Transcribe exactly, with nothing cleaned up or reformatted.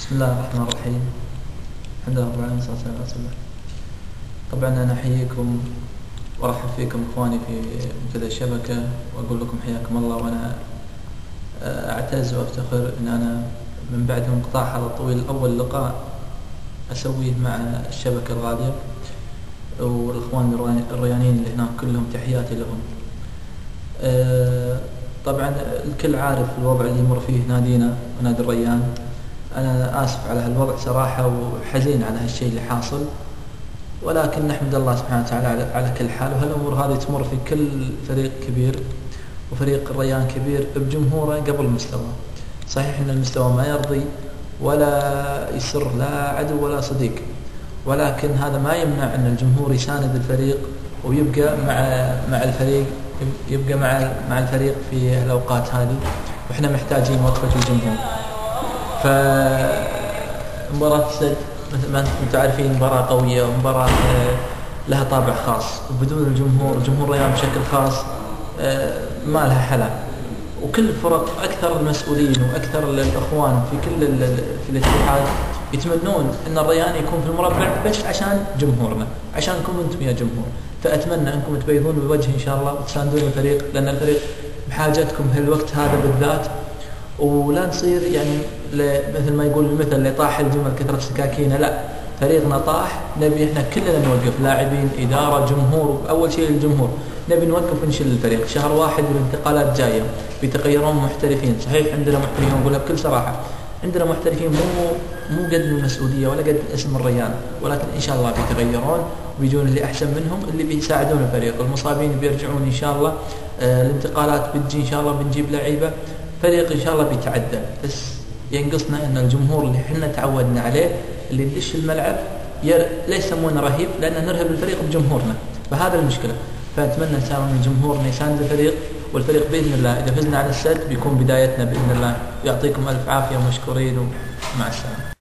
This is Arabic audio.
بسم الله الرحمن الرحيم. الحمد لله رب العالمين والصلاة والسلام على رسول الله. طبعا أنا أحييكم وأرحب فيكم إخواني في منتدى الشبكة، وأقول لكم حياكم الله. وأنا أعتز وأفتخر أن أنا من بعد انقطاع هذا الطويل أول لقاء أسويه مع الشبكة الغالية والإخوان الريانيين اللي هناك كلهم، تحياتي لهم. طبعا الكل عارف الوضع اللي يمر فيه نادينا ونادي الريان. أنا آسف على هالوضع صراحة، وحزين على هالشيء اللي حاصل، ولكن نحمد الله سبحانه وتعالى على, على كل حال. وهالأمور هذه تمر في كل فريق كبير، وفريق الريان كبير بجمهوره قبل المستوى. صحيح أن المستوى ما يرضي ولا يسر لا عدو ولا صديق، ولكن هذا ما يمنع أن الجمهور يساند الفريق ويبقى مع مع الفريق يبقى مع مع الفريق في الأوقات هذه، وإحنا محتاجين وقفة الجمهور. فمباراة السد مثل ما أنتم عارفين مباراة قوية ومباراة لها طابع خاص، وبدون الجمهور جمهور الريان بشكل خاص ما لها حلا. وكل الفرق أكثر المسؤولين وأكثر الأخوان في كل في الاتحاد يتمنون أن الريان يكون في المربع بس عشان جمهورنا، عشانكم أنتم يا جمهور. فأتمنى أنكم تبيضون بوجه إن شاء الله وتساندون الفريق، لأن الفريق بحاجتكم هالوقت هذا بالذات. ولا نصير يعني مثل ما يقول المثل اللي طاح الجمل كثرة سكاكينه، لا، فريقنا طاح، نبي احنا كلنا نوقف، لاعبين، إدارة، جمهور. أول شيء الجمهور، نبي نوقف ونشيل الفريق. شهر واحد والانتقالات جاية، بيتغيرون محترفين. صحيح عندنا محترفين، نقولها بكل صراحة، عندنا محترفين مو مو قد المسؤولية ولا قد اسم الريان، ولكن إن شاء الله بيتغيرون وبيجون اللي أحسن منهم، اللي بيساعدون الفريق. المصابين بيرجعون إن شاء الله، آه الانتقالات بتجي إن شاء الله، بنجيب لعيبة، فريق إن شاء الله بيتعدل. بس ينقصنا أن الجمهور اللي حنا تعودنا عليه، اللي يدش الملعب ير... ليس يسمونه رهيب، لأن نرهب الفريق بجمهورنا، فهذا المشكلة. فأتمنى إن شاء الله من جمهورنا يساند الفريق، والفريق بإذن الله إذا فزنا على السد بيكون بدايتنا بإذن الله. يعطيكم ألف عافية ومشكورين، ومع السلامة.